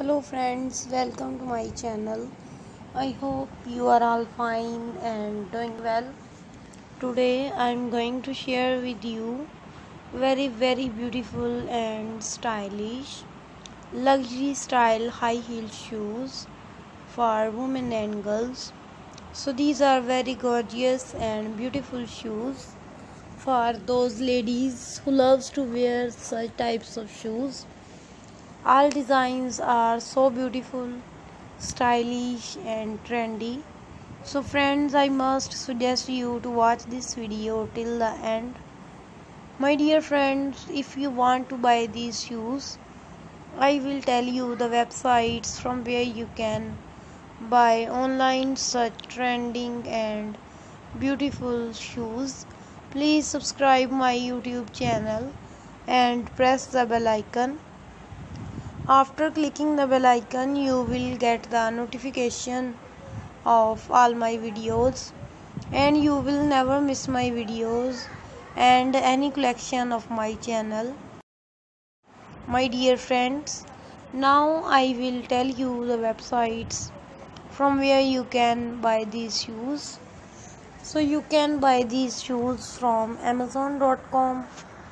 Hello friends, welcome to my channel. I hope you are all fine and doing well. Today I am going to share with you very beautiful and stylish luxury style high heel shoes for women and girls. So these are very gorgeous and beautiful shoes for those ladies who loves to wear such types of shoes. All designs are so beautiful, stylish and trendy. So friends, I must suggest you to watch this video till the end. My dear friends, if you want to buy these shoes, I will tell you the websites from where you can buy online such trending and beautiful shoes. Please subscribe my YouTube channel and press the bell icon. After clicking the bell icon, you will get the notification of all my videos and you will never miss my videos and any collection of my channel. My dear friends, now I will tell you the websites from where you can buy these shoes. So you can buy these shoes from Amazon.com,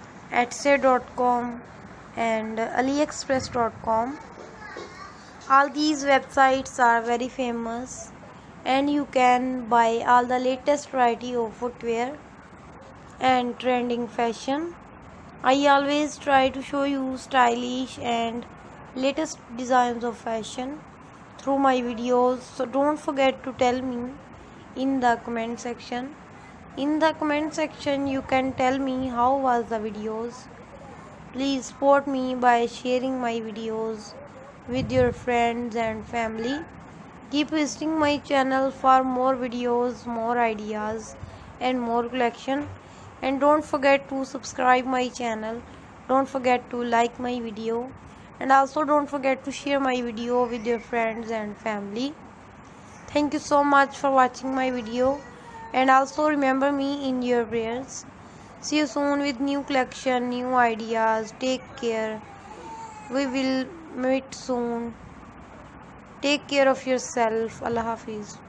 Etsy.com and AliExpress.com. All these websites are very famous and you can buy all the latest variety of footwear and trending fashion. I always try to show you stylish and latest designs of fashion through my videos, so don't forget to tell me in the comment section. In the comment section you can tell me how was the videos. Please support me by sharing my videos with your friends and family. Keep visiting my channel for more videos, more ideas and more collection. And don't forget to subscribe my channel. Don't forget to like my video. And also don't forget to share my video with your friends and family. Thank you so much for watching my video. And also remember me in your prayers. See you soon with new collection, new ideas. Take care. We will meet soon. Take care of yourself. Allah Hafiz.